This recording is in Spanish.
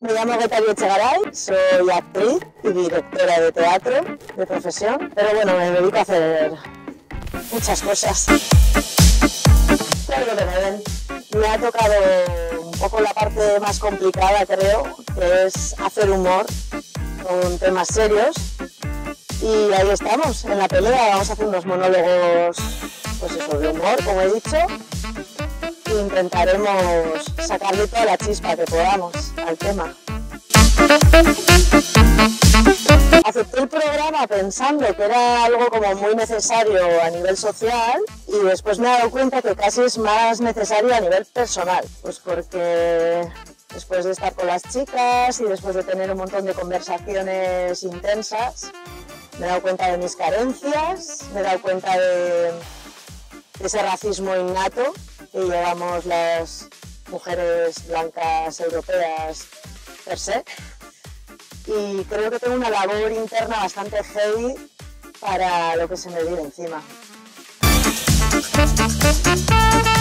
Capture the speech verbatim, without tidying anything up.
Me llamo Getaria Echegaray, soy actriz y directora de teatro de profesión, pero bueno, me dedico a hacer muchas cosas. Todo lo que me den. Me ha tocado un poco la parte más complicada, creo, que es hacer humor con temas serios. Y ahí estamos, en la pelea, vamos a hacer unos monólogos, pues eso, de humor, como he dicho. E intentaremos sacarle toda la chispa que podamos al tema. Acepté el programa pensando que era algo como muy necesario a nivel social y después me he dado cuenta que casi es más necesario a nivel personal, pues porque después de estar con las chicas y después de tener un montón de conversaciones intensas, me he dado cuenta de mis carencias, me he dado cuenta de, de ese racismo innato que llevamos las mujeres blancas europeas per se. Y creo que tengo una labor interna bastante heavy para lo que se me viene encima.